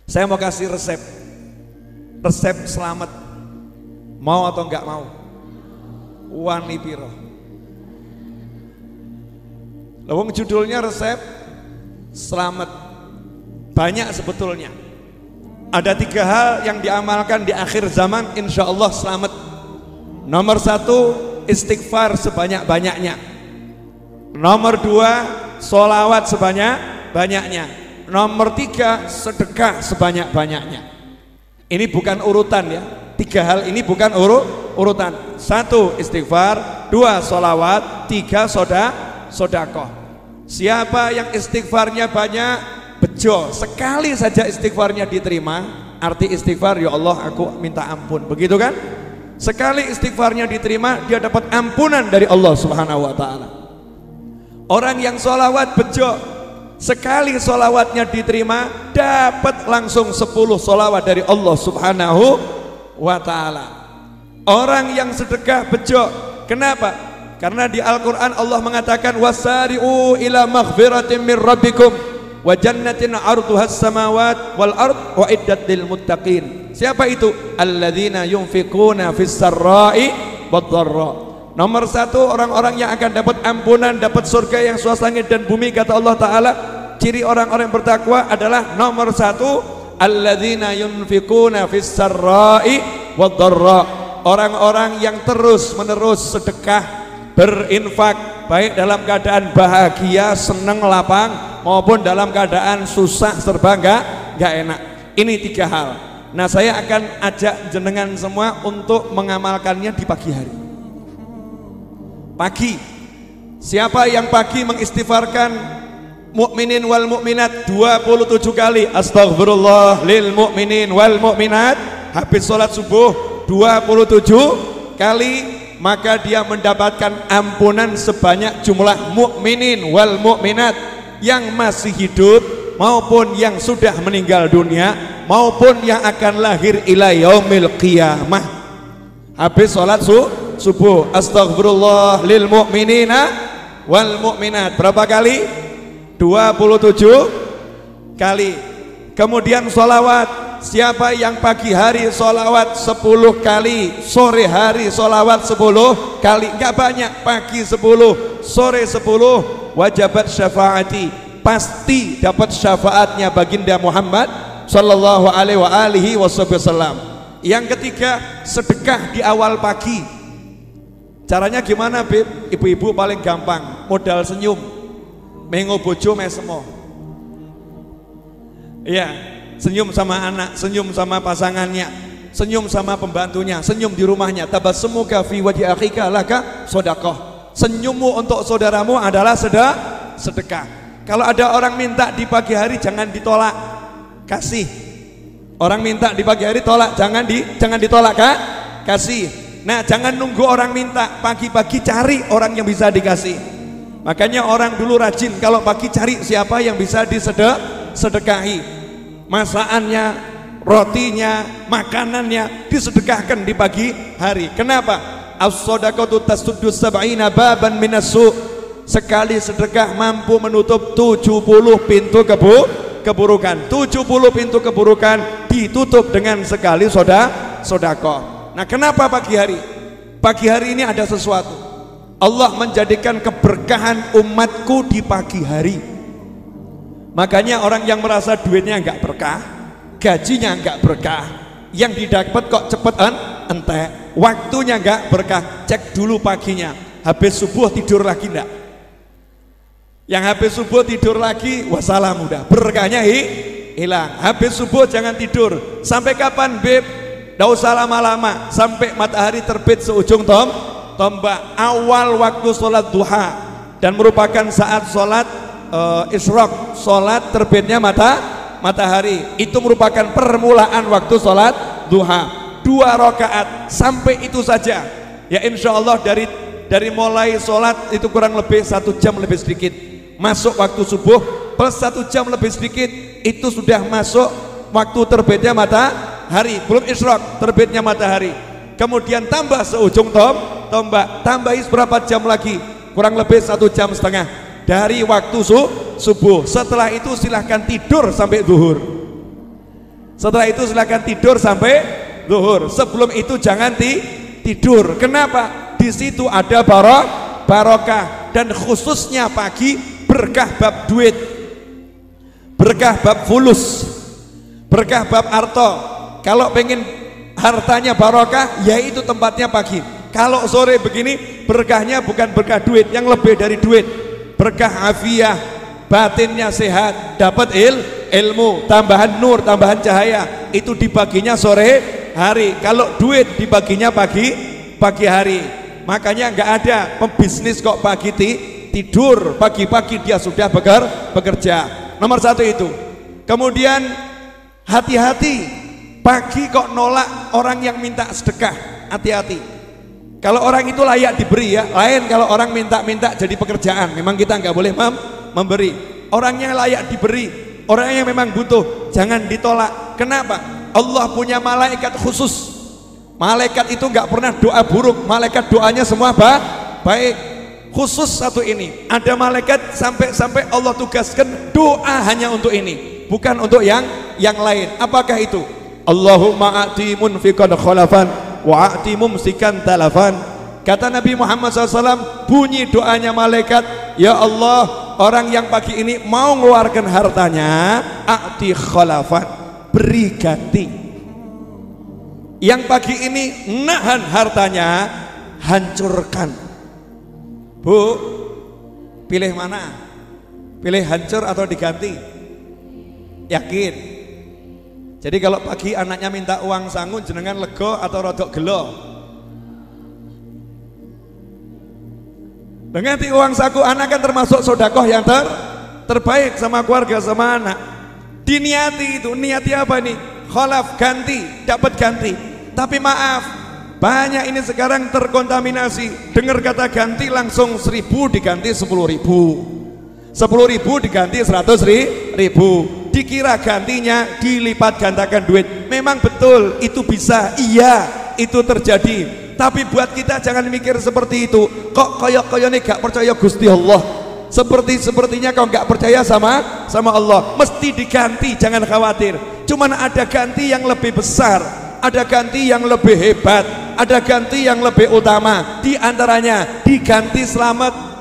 Saya mau kasih resep. Resep selamat. Mau atau enggak mau? Wani piro. Lawang judulnya resep selamat. Banyak sebetulnya. Ada 3 hal yang diamalkan di akhir zaman, insya Allah selamat. Nomor 1, istighfar sebanyak-banyaknya. Nomor 2, sholawat sebanyak-banyaknya. Nomor 3, sedekah sebanyak-banyaknya. Ini bukan urutan ya. 3 hal ini bukan urutan. 1, istighfar. 2, sholawat. 3, sodakoh. Siapa yang istighfarnya banyak, bejo, sekali saja istighfarnya diterima. Arti istighfar, ya Allah aku minta ampun, begitu kan? Sekali istighfarnya diterima, dia dapat ampunan dari Allah Subhanahu wa ta'ala. Orang yang sholawat bejo, sekali sholawatnya diterima, dapat langsung 10 sholawat dari Allah Subhanahu wa ta'ala. Orang yang sedekah bejo, kenapa? Karena di Al-Quran Allah mengatakan wasari'u ila maghfiratin min rabbikum wa jannatin arduhas samawat wal ard wa iddat lil muttaqin. Siapa itu? Alladzina yunfikuna fis sarra'i wad dharra. Nomor 1, orang-orang yang akan dapat ampunan, dapat surga yang luas langit dan bumi, kata Allah Ta'ala. Ciri orang-orang yang bertakwa adalah nomor 1, alladzina yunfikuna fis sarra'i wad dharra. Orang-orang yang terus-menerus sedekah, berinfak, baik dalam keadaan bahagia, senang, lapang, maupun dalam keadaan susah, serba enggak enak. Ini 3 hal. Nah, saya akan ajak jenengan semua untuk mengamalkannya di pagi hari. Pagi, siapa yang pagi mengistighfarkan mukminin wal mukminat 27 kali, astaghfirullah lil mukminin wal mukminat, habis sholat subuh 27 kali, maka dia mendapatkan ampunan sebanyak jumlah mukminin wal mukminat yang masih hidup maupun yang sudah meninggal dunia maupun yang akan lahir ila yaumil qiyamah. Habis sholat subuh, astaghfirullah lil mu'minina wal mu'minat berapa kali? 27 kali. Kemudian sholawat. Siapa yang pagi hari sholawat 10 kali, sore hari sholawat 10 kali, enggak banyak, pagi 10, sore 10, wajabat syafaati, pasti dapat syafaatnya baginda Muhammad sallallahu alaihi wasallam. Yang ketiga, sedekah di awal pagi. Caranya gimana, Beb? Ibu-ibu paling gampang, modal senyum, mengo bojo mesemo. Iya, senyum sama anak, senyum sama pasangannya, senyum sama pembantunya, senyum di rumahnya. Tabasumuka fi wajhi akhika laka sedekah. Senyummu untuk saudaramu adalah sedekah. Kalau ada orang minta di pagi hari, jangan ditolak, kasih. Orang minta di pagi hari tolak, jangan ditolak, Kak, kasih. Nah, jangan nunggu orang minta, pagi-pagi cari orang yang bisa dikasih. Makanya orang dulu rajin, kalau pagi cari siapa yang bisa disedekahi. Masakannya, rotinya, makanannya disedekahkan di pagi hari. Kenapa? As-shadaqatu tasuddu sab'ina baban minassu. Sekali sedekah mampu menutup 70 pintu keburukan. 70 pintu keburukan ditutup dengan sekali sedekah. Nah, kenapa pagi hari? Pagi hari ini ada sesuatu. Allah menjadikan keberkahan umatku di pagi hari. Makanya orang yang merasa duitnya enggak berkah, gajinya enggak berkah, yang didapat kok cepet entek, waktunya enggak berkah, cek dulu paginya. Habis subuh tidur lagi enggak? Yang habis subuh tidur lagi, wassalam, udah berkahnya hilang. Habis subuh jangan tidur. Sampai kapan, Beb? Nggak usah lama-lama, sampai matahari terbit seujung tombak. Awal waktu sholat duha, dan merupakan saat sholat isyraq, sholat terbitnya matahari. Itu merupakan permulaan waktu sholat duha. 2 rakaat, sampai itu saja. Ya, insya Allah dari mulai sholat itu kurang lebih 1 jam lebih sedikit. Masuk waktu subuh plus 1 jam lebih sedikit, itu sudah masuk waktu terbitnya matahari. Belum isyraq, terbitnya matahari. Kemudian tambah seujung tombak, tambahi berapa jam lagi? Kurang lebih 1,5 jam dari waktu subuh. Setelah itu silahkan tidur sampai zuhur. Setelah itu silakan tidur sampai zuhur. Sebelum itu jangan tidur. Kenapa? Di situ ada barokah, dan khususnya pagi berkah bab duit, berkah bab fulus, berkah bab harta. Kalau pengen hartanya barokah, yaitu tempatnya pagi. Kalau sore begini, berkahnya bukan berkah duit, yang lebih dari duit, berkah afiah, batinnya sehat, dapat ilmu, tambahan nur, tambahan cahaya. Itu dibaginya sore hari. Kalau duit dibaginya pagi hari. Makanya nggak ada pembisnis kok pagi tidur, pagi-pagi dia sudah bekerja. Nomor satu itu. Kemudian hati-hati, pagi kok nolak orang yang minta sedekah. Hati-hati. Kalau orang itu layak diberi ya, lain kalau orang minta-minta jadi pekerjaan. Memang kita nggak boleh memberi. Orang yang layak diberi, orang yang memang butuh, jangan ditolak. Kenapa? Allah punya malaikat khusus. Malaikat itu nggak pernah doa buruk. Malaikat doanya semua baik. Khusus satu ini, ada malaikat sampai Allah tugaskan doa hanya untuk ini, bukan untuk yang lain. Apakah itu? Allahumma a'ti munfiqan khalafan wa a'ti mumsikan talafan. Kata Nabi Muhammad SAW, bunyi doanya malaikat, ya Allah, orang yang pagi ini mau mengeluarkan hartanya, a'ti khalafan, beri ganti. Yang pagi ini nahan hartanya, hancurkan. Bu, pilih mana? Pilih hancur atau diganti? Yakin? Jadi kalau pagi anaknya minta uang sangu, jenengan lego atau rodok gelo? Dengan uang saku, anak kan termasuk sodakoh yang terbaik sama keluarga, sama anak. Diniati itu, niati apa nih? Khalaf, ganti, dapat ganti. Tapi maaf, banyak ini sekarang terkontaminasi. Dengar kata ganti langsung 1000 diganti 10.000, 10.000 diganti 100.000. Dikira gantinya dilipat gandakan duit. Memang betul itu bisa, iya itu terjadi. Tapi buat kita jangan mikir seperti itu. Kok koyok-koyok nih gak percaya Gusti Allah, sepertinya kau gak percaya sama Allah. Mesti diganti, jangan khawatir. Cuman ada ganti yang lebih besar, ada ganti yang lebih hebat, ada ganti yang lebih utama. Di antaranya diganti selamat